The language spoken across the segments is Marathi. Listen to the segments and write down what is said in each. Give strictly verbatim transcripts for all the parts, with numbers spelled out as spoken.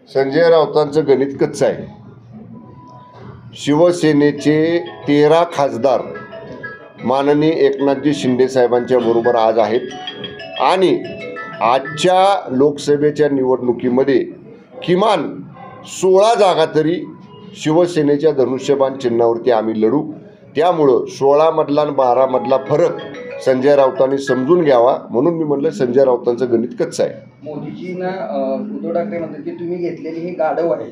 संजय राऊतांचं गणित कच्चं आहे. शिवसेनेचे तेरा खासदार माननीय एकनाथजी शिंदे साहेबांच्या बरोबर आज आहेत आणि आजच्या लोकसभेच्या निवडणुकीमध्ये किमान सोळा जागा तरी शिवसेनेच्या धनुष्यबाण चिन्हावरती आम्ही लढू. त्यामुळं सोळामधला आणि बारामधला फरक संजय राऊतांनी समजून घ्यावा म्हणून मी म्हणलं संजय राऊतांचं गणित कच्चं आहे. मोदीजींना उद्धव ठाकरे म्हणतात की तुम्ही घेतलेली हे गाढव आहे.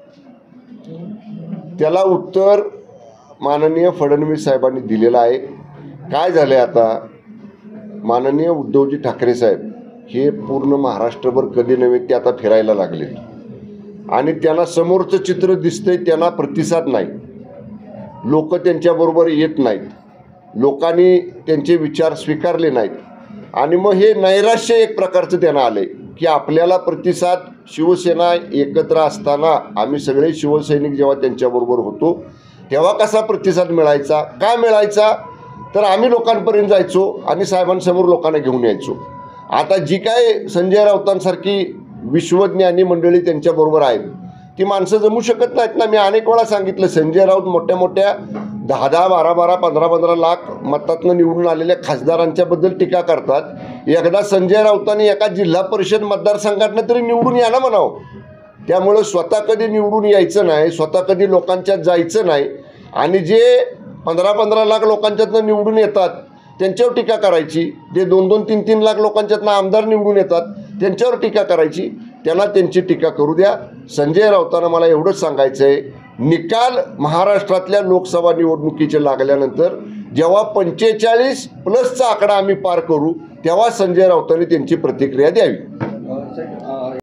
त्याला उत्तर माननीय फडणवीस साहेबांनी दिलेलं आहे. काय झालं आहे आता, माननीय उद्धवजी ठाकरे साहेब हे पूर्ण महाराष्ट्रभर कधी नव्हे ते आता फिरायला लागले आणि त्यांना समोरचं चित्र दिसतंय, त्यांना प्रतिसाद नाही. लोक त्यांच्याबरोबर येत नाहीत, लोकांनी त्यांचे विचार स्वीकारले नाहीत आणि मग हे नैराश्य एक प्रकारचं त्यांना आलं आहे की आपल्याला प्रतिसाद शिवसेना एकत्र असताना आम्ही सगळे शिवसैनिक जेव्हा त्यांच्याबरोबर होतो तेव्हा कसा प्रतिसाद मिळायचा, काय मिळायचा, तर आम्ही लोकांपर्यंत जायचो आणि साहेबांसमोर लोकांना घेऊन यायचो. आता जी काय संजय राऊतांसारखी विश्वज्ञानी मंडळी त्यांच्याबरोबर आहेत ती माणसं जमू शकत नाहीत ना. मी अनेक वेळा सांगितलं, संजय राऊत मोठ्या मोठ्या दहा दहा बारा बारा पंधरा पंधरा लाख मतातनं निवडून आलेल्या खासदारांच्याबद्दल टीका करतात. एकदा संजय राऊतांनी एका जिल्हा परिषद मतदारसंघातनं तरी निवडून या ना म्हणावं. त्यामुळं स्वतः कधी निवडून यायचं नाही, स्वतः कधी लोकांच्यात जायचं नाही आणि जे पंधरा पंधरा लाख लोकांच्यातनं निवडून येतात त्यांच्यावर टीका करायची, जे दोन दोन तीन तीन लाख लोकांच्यातनं आमदार निवडून येतात त्यांच्यावर टीका करायची. त्यांना त्यांची टीका करू द्या. संजय राऊतांना मला एवढंच सांगायचं आहे, निकाल महाराष्ट्रातल्या लोकसभा निवडणुकीचे लागल्यानंतर जेव्हा पंचेचाळीस प्लसचा आकडा आम्ही पार करू तेव्हा संजय राऊतांनी त्यांची प्रतिक्रिया द्यावी.